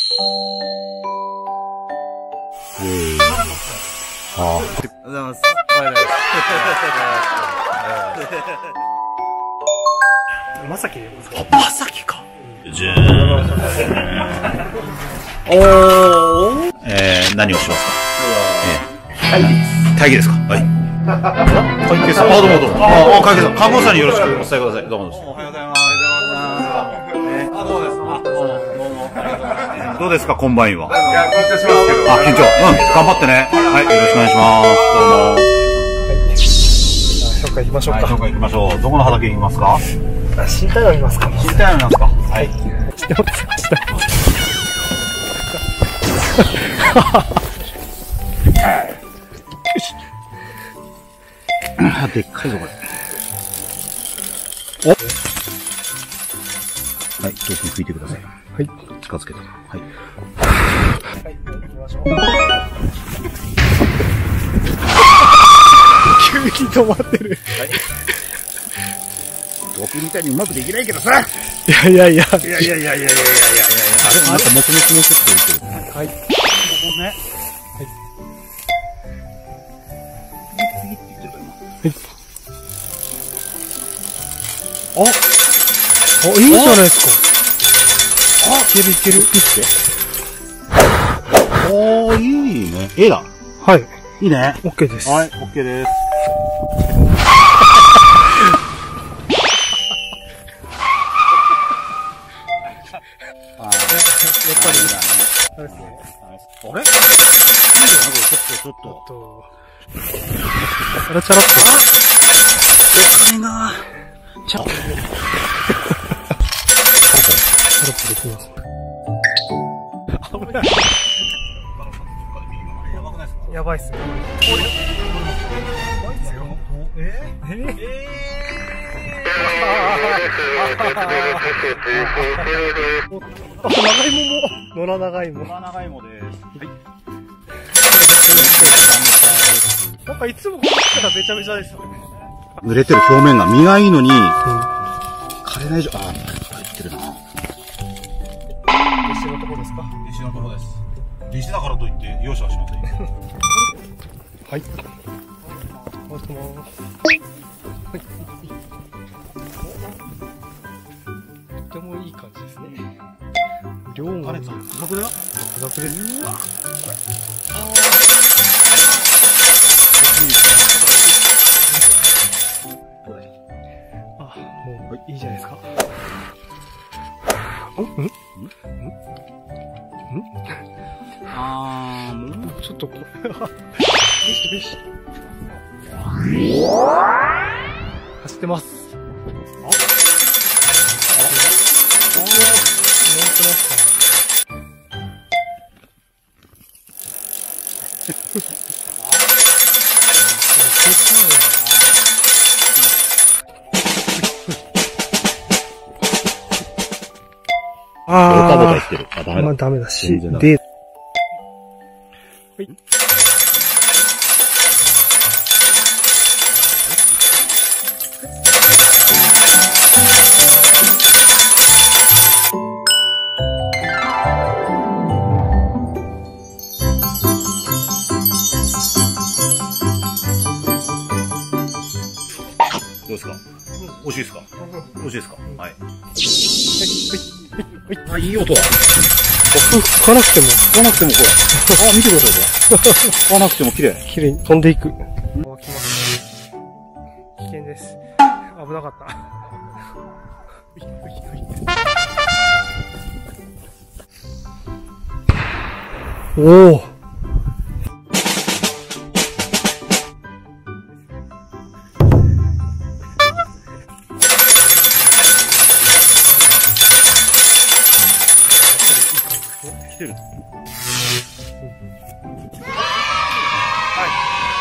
ありがとうございます。 まさきでございます。 まさきか。じゃーん。何をしますか。会議ですか。はい。会計さん。どうもどうも。会計さん。看護師さんによろしくお伝えください。どうもどうも。おはようございます。どうですか、コンバインは。いや、緊張しますけど。緊張。頑張ってね。はい、よろしくお願いします。どうも。 紹介行きましょうか。 紹介行きましょう。どこの畑行きますか。 新太陽見ますか。 新太陽見ますか。はい。 知ってますか。 でっかいぞこれ。お。はい、頭皮拭いてください。 はい。 近づけて。はい。 はい、行きましょう。急に止まってる。はい。 僕みたいにうまくできないけどさ。 いやいやいや。 あれ、なんかもくもくもくって言ってる。 はい。ここね。はい。次って言ってるか今。はい。 いいじゃないですか。いけるいける。 いいね。A だ。 はい。 いいね。 OK です。 はい、OK です。やっぱりあれですね。 あれ？ちょっと。 チャラチャラっと。 お金が。チャラッとできます。危ない。やばいっすね。野良長芋です。なんかいつもこの人がべちゃべちゃですよね。 濡れてる表面が身がいいのに、枯れないじゃん。入ってるな。 弟子のとこですか？ 弟子のとこです。弟子だからといって容赦はしません。 はい。回してます。はい。とてもいい感じですね。量もザクザクだよ。ザクザクです。うわ。もういいじゃないですか。もうちょっとこう。走ってます。ダメだし。で、はい。 どうですか？美味しいですか？美味しいですか？はい。はい。いい音だ。 吹かなくても。 ほら。見てください、これ。吹かなくても綺麗。 綺麗に飛んでいく。来ます。危険です。危なかった。おお。 来てる。 はい。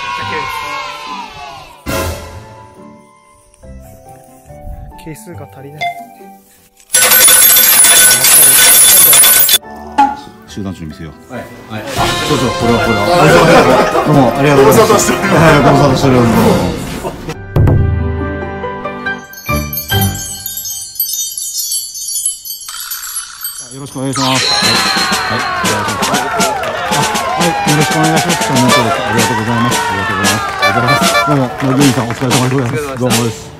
係数が足りない。 集団長に見せよう。はい。はい。そうそう、これは。どうも、ありがとうございます。ご無沙汰しております。よろしくお願いします。 よろしくお願いします。ありがとうございます。どうも、牛さんお疲れ様でございます。どうもです。